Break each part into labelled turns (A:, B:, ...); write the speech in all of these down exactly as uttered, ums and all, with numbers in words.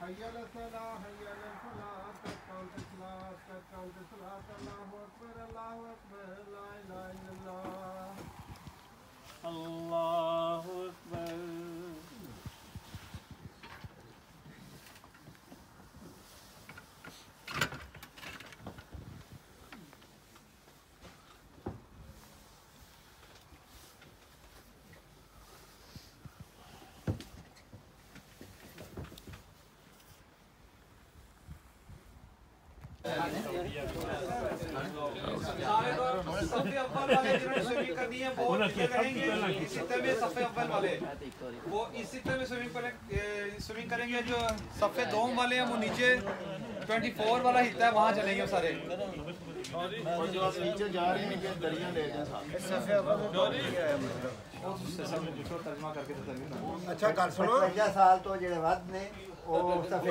A: अल्लाहु अकबर।
B: वो इस सिक्टर में स्विमिंग स्विमिंग करेंगे। जो सफ़े दोम वाले हैं वो नीचे चौबीस वाला हिस्सा है, वहाँ चलेंगे सारे।
C: और जो आप नीचे जा रहे हैं ये दरिया ले जाएं साहब।
D: अच्छा गल सुनो,
E: पचास साल तो जेड़े वध ने ओ सफे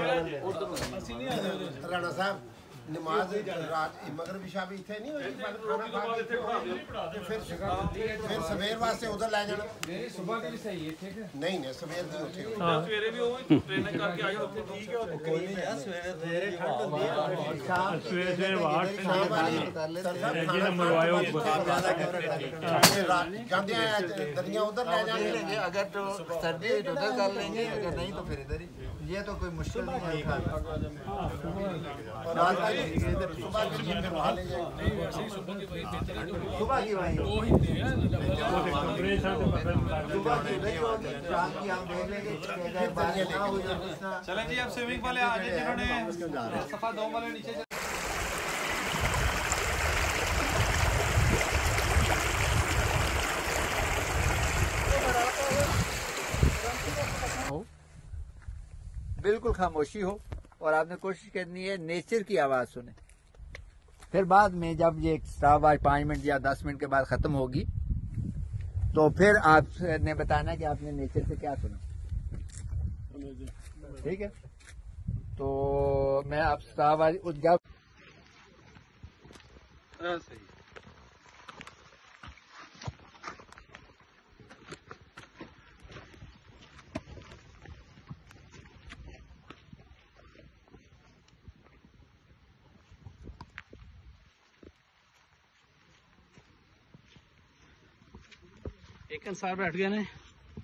D: राणा साहब नमाज रात मगरिब इशा भी इत्थे नहीं होई, खाना खा के फिर फिर सवेर वास्ते उधर ले जाना।
B: नहीं सुबह की भी सही है, ठीक है।
D: नहीं नहीं सवेर दी उठे
B: सवेरे भी वो ट्रेनिंग करके आए होते, ठीक है।
E: कोई नहीं यार, सवेरे सवेरे ठंड होती है, शाम
F: सवेरे सवेरे वाट
D: शाम वाली
F: जिन्हें मरवाए हो
D: जाते हैं दरिया उधर ले जाएंगे।
E: अगर तो सर्दी हुई तो उधर कर लेंगे, अगर नहीं तो फिर इधर ही। ये तो कोई मुश्किल नहीं है खाना।
D: और रात में सुबह के लिए फिर वहाँ ले जाएंगे।
E: सुबह की वहीं सुबह की नहीं होगी, शाम की हम देख लेंगे।
B: चलें जी, अब स्विमिंग वाले आ जाए जिन्होंने सफा दो वाले नीचे।
E: बिल्कुल खामोशी हो और आपने कोशिश करनी है नेचर की आवाज सुने। फिर बाद में जब ये स्टाफ आज पाँच मिनट या दस मिनट के बाद खत्म होगी तो फिर आपने बताना कि आपने नेचर से क्या सुना। ठीक है, तो मैं आप स्टाफ आज जब
B: सही
A: एक अंसार बैठ गए ने।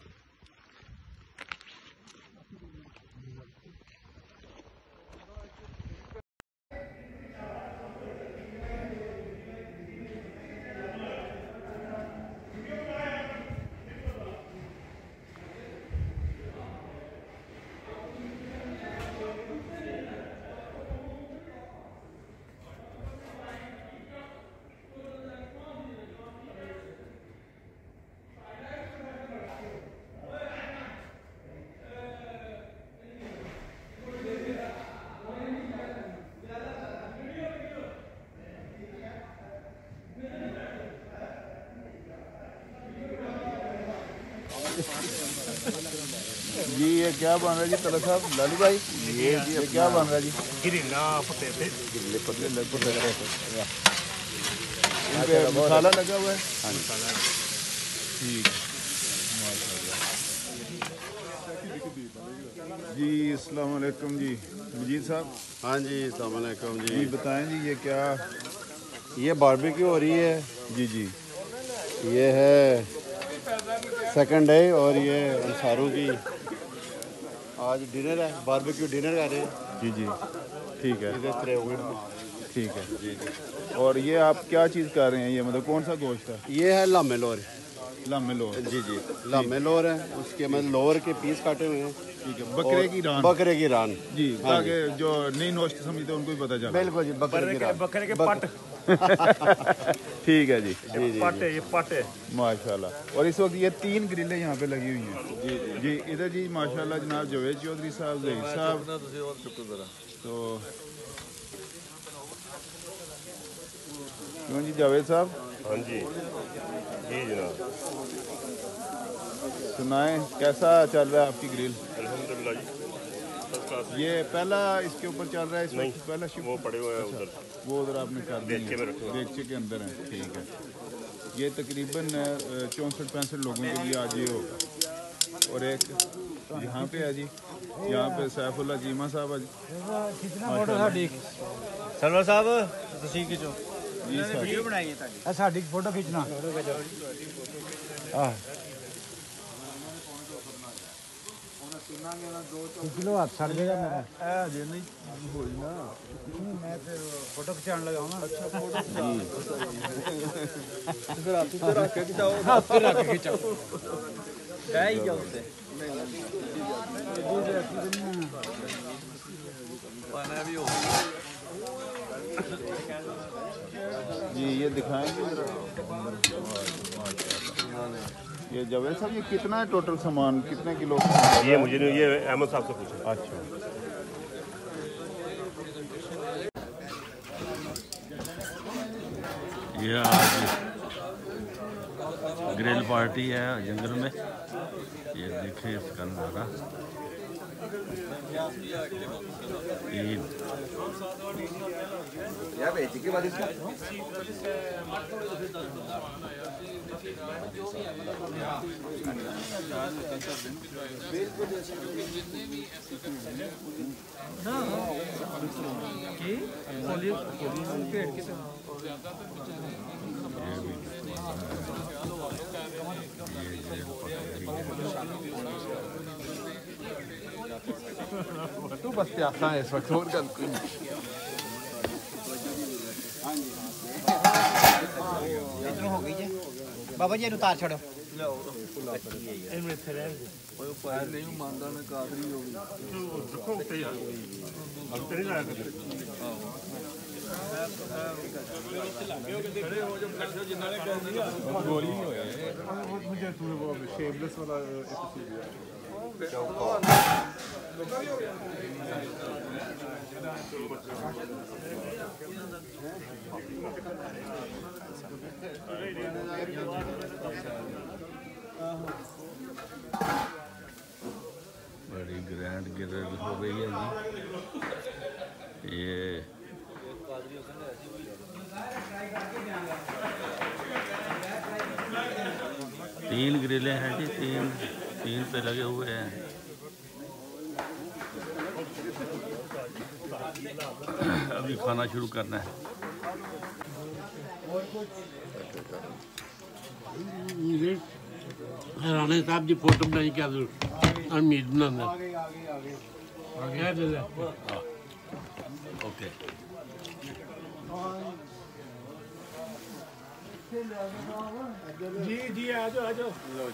C: जी ये क्या बन रहा है जी तला साहब, लालू भाई? ये जी ये क्या बन रहा है जी?
F: गिरिना पते थे
C: गिल्ले पतले लगभग लग रहे थे। इनपे मसाला लगा हुआ है। हाँ मसाला ठीक है, माशाल्लाह जी। अस्सलाम वालेकुम जी मजीद साहब।
G: हाँ जी अस्सलाम वालेकुम जी।
C: जी बताएं जी ये क्या?
G: ये बारबेक्यू हो रही है
C: जी जी।
G: ये है सेकंड डे और ये अंसारों की आज डिनर है, बारबेक्यू डिनर कर रहे हैं।
C: जी जी ठीक है ठीक है
G: जी जी।
C: और ये आप क्या चीज़ कर रहे हैं? ये मतलब कौन सा गोश्त है?
G: ये है लामे लोर।
C: लामे लोर
G: जी जी लामे लोर है, उसके मतलब लोर के पीस काटे हुए हैं।
C: ठीक है, बकरे की रान।
G: बकरे की रान
C: जी, ताकि जो नहीं नोश्त समझते उनको भी पता चले।
G: बिल्कुल जी, बकरे की रान,
F: बकरे के पट।
C: ठीक है जी
G: जी जी
F: पट है ये पट है
C: माशाल्लाह। और इस वक्त ये तीन ग्रिलें यहाँ पे लगी हुई हैं। जी जी जी इधर जी माशाल्लाह जनाब जावेद चौधरी साहब, जहीर साहब। तो क्यों जी जावेद साहब?
G: हाँ जी जी जनाब।
C: सुनाएं कैसा चल रहा है आपकी ग्रिल?
G: अल्हम्दुलिल्लाह जी।
C: ये पहला इसके ऊपर चल रहा है? इसमें पहला शिफ्ट
G: वो पड़े हुए हैं उधर,
C: वो उधर आपने कर दिया,
G: देगचे में रखे हुए हैं।
C: देगचे के अंदर है। ठीक है, ये तकरीबन चौंसठ पैंसठ लोगों के लिए आज ये होगा। और एक यहाँ पे है जी यहाँ पे सैफुल्ला चीमा साहब आज
B: कितना फोटो साडी
F: ਸਰਵਰ ਸਾਹਿਬ ਤੁਸੀਂ ਖਿਚੋ
C: जी सर
B: ਵੀਡੀਓ ਬਣਾਈ ਹੈ ਤੁਹਾਡੀ ਆ ਸਾਡੀ ਫੋਟੋ ਖਿੱਚਣਾ ਆਹ ਕਿਲੋ ਹੱਥ ਛੱਡ ਦੇਗਾ ਮੇਰਾ
C: ਇਹ ਜੇ ਨਹੀਂ ਹੋਈ ਨਾ
B: ਮੈਂ ਫਿਰ ਫੋਟੋ ਖਿਚਾਉਣ ਲਗਾ ਨਾ ਅੱਛਾ ਫੋਟੋ
C: ਫਿਰ ਹੱਥ ਉੱਤੇ ਰੱਖ ਕੇ ਖਿਚਾਓ
B: ਹੱਥ ਤੇ ਰੱਖ ਕੇ ਖਿਚਾਓ
A: ਕਹਿ ਹੀ ਜਾਓ ਤੇ
C: पाना भी हो जी ये दिखाएंगे जरा ये जवेद साहब ये कितना है टोटल सामान कितने किलो
F: ये मुझे नहीं, ये अहमद साहब से पूछो।
C: अच्छा
H: ये आज ग्रिल पार्टी है जंगल में, ये देखे इसका नज़ारा। ईद
C: तू बस प्यासा है इस वक्त और गल कोई
B: ਇਧਰੋਂ ਹੋ ਗਈ ਜੇ ਬਾਬਾ ਜੀ ਇਹਨੂੰ ਤਾਰ ਛੱਡੋ
F: ਇਹਨੂੰ ਇੱਥੇ ਰਹਿਣ ਦੇ
C: कोई उपाय नहीं मानदा मैं कादरी हो गई
F: ਦੇਖੋ ਉੱਤੇ ਯਾਰ ਅਬ ਤੇਰੇ ਨਾਲ ਕਰ
C: गोली नहीं होया मुझे तू वो शेमलेस वाला
H: बड़ी ग्रैंड गिरल हो गई है जी। ये तीन ग्रिलें हैं जी, तीन तीन पे लगे हुए हैं। अभी खाना शुरू करना है।
F: राणे साहब जी फोटो बनाई क्या जरूर उम्मीद बनाना आगे दे ले
H: ओके
F: जी जी आ जाओ आ जाओ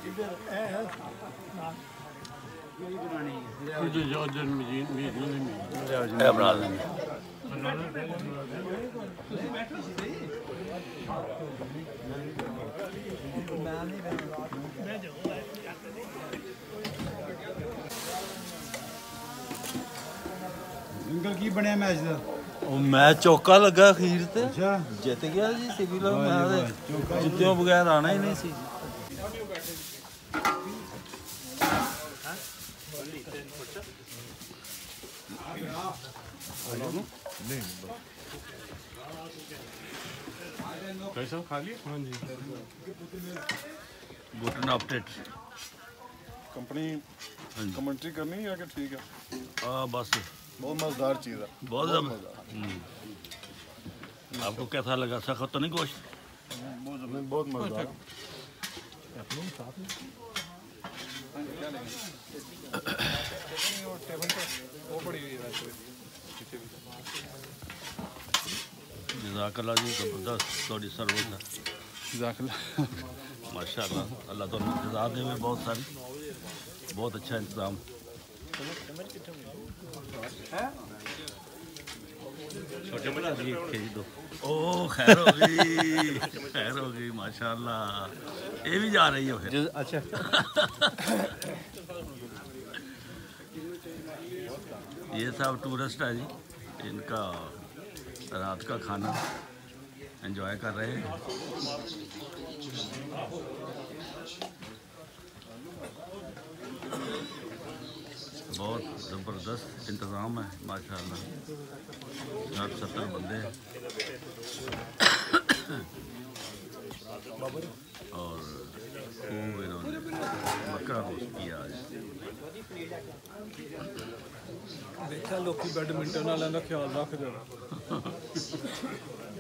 F: जो जो दिन में जी में
H: ये बना देंगे।
B: ਅੰਕਲ ਕੀ ਬਣਿਆ ਮੈਚ ਦਾ
I: ਉਹ ਮੈਚ ਚੌਕਾ ਲੱਗਾ ਅਖੀਰ ਤੇ
B: ਅੱਛਾ
I: ਜਿੱਤ ਗਿਆ ਜੀ ਸਿਵਲ ਮੈਂ ਜਿੱਤਿਓ ਬਗੈਰ ਆਣਾ ਹੀ ਨਹੀਂ ਸੀ।
F: कैसा खा लिया हाँ जी
H: गुटन अपडेट
C: कंपनी कमेंट्री करनी है कि ठीक है
H: हाँ बस
C: बहुत मजेदार चीज़ है
H: बहुत ज़्यादा। आपको कैसा लगा? सख्त तो नहीं गोश्त?
C: बहुत मजेदार
H: जज़ाकल्लाह जी, ज़बरदस्त थोड़ी सर्विस है माशाअल्लाह। अल्लाह तो जज़ा दे में बहुत सारी, बहुत अच्छा इंतज़ाम। छोटे बना दिए खेज दो। ओ खैर हो गई, खैर हो गई माशाअल्लाह। ये भी जा रही है फिर?
B: अच्छा
H: ये सब टूरिस्ट है जी, इनका रात का खाना एंजॉय कर रहे हैं। बहुत ज़बरदस्त इंतज़ाम है माशाअल्लाह। साठ सत्तर बंदे हैं। और खूब इन्होंने बकरा रोस्ट किया आज।
I: देखा लोग बैडमिंटन वालों का ख्याल रखते